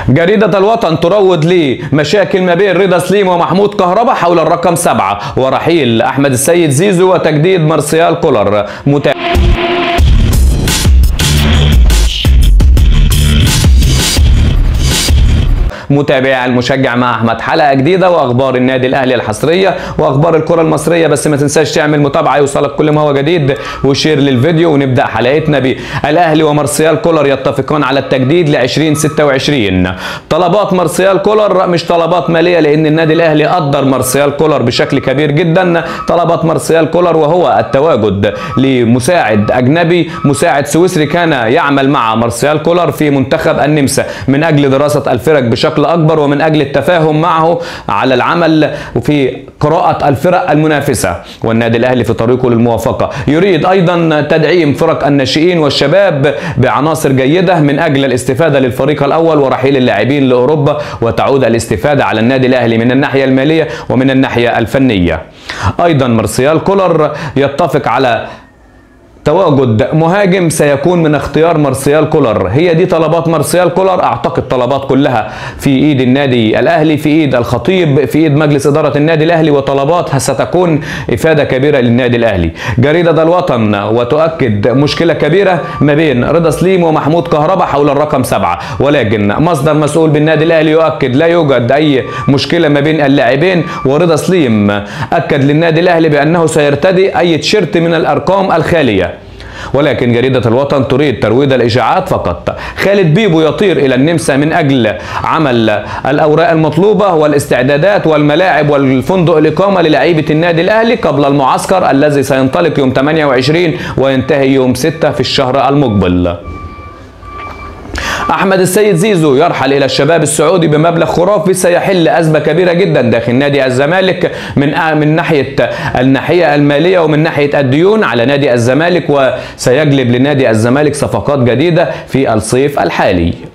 جريدة الوطن تروج لمشاكل ما بين رضا سليم ومحمود كهربا حول الرقم 7 ورحيل أحمد السيد زيزو وتجديد مارسيال كولر. متابع المشجع مع احمد، حلقه جديده واخبار النادي الاهلي الحصريه واخبار الكره المصريه. بس ما تنساش تعمل متابعه يوصلك كل ما هو جديد وشير للفيديو. ونبدا حلقتنا بالاهلي ومارسيال كولر يتفقان على التجديد ل 2026. طلبات مارسيال كولر مش طلبات ماليه، لان النادي الاهلي قدر مارسيال كولر بشكل كبير جدا. طلبات مارسيال كولر وهو التواجد لمساعد اجنبي، مساعد سويسري كان يعمل مع مارسيال كولر في منتخب النمسا من اجل دراسه الفرق بشكل أكبر ومن أجل التفاهم معه على العمل وفي قراءة الفرق المنافسة. والنادي الأهلي في طريقه للموافقة. يريد أيضا تدعيم فرق الناشئين والشباب بعناصر جيدة من أجل الاستفادة للفريق الأول ورحيل اللاعبين لأوروبا، وتعود الاستفادة على النادي الأهلي من الناحية المالية ومن الناحية الفنية. أيضا مارسيال كولر يتفق على تواجد مهاجم سيكون من اختيار مارسيال كولر. هي دي طلبات مارسيال كولر. اعتقد طلبات كلها في ايد النادي الاهلي، في ايد الخطيب، في ايد مجلس اداره النادي الاهلي، وطلبات ستكون افاده كبيره للنادي الاهلي. جريده الوطن وتؤكد مشكله كبيره ما بين رضا سليم ومحمود كهربا حول الرقم 7، ولكن مصدر مسؤول بالنادي الاهلي يؤكد لا يوجد اي مشكله ما بين اللاعبين. ورضا سليم اكد للنادي الاهلي بانه سيرتدي اي تيشيرت من الارقام الخاليه. ولكن جريدة الوطن تريد ترويج الإشاعات فقط. خالد بيبو يطير إلى النمسا من أجل عمل الأوراق المطلوبة والاستعدادات والملاعب والفندق الإقامة للاعيبة النادي الأهلي قبل المعسكر الذي سينطلق يوم 28 وينتهي يوم 6 في الشهر المقبل. أحمد السيد زيزو يرحل إلى الشباب السعودي بمبلغ خرافي سيحل أزمة كبيرة جدا داخل نادي الزمالك من ناحية الناحية المالية ومن ناحية الديون على نادي الزمالك، وسيجلب لنادي الزمالك صفقات جديدة في الصيف الحالي.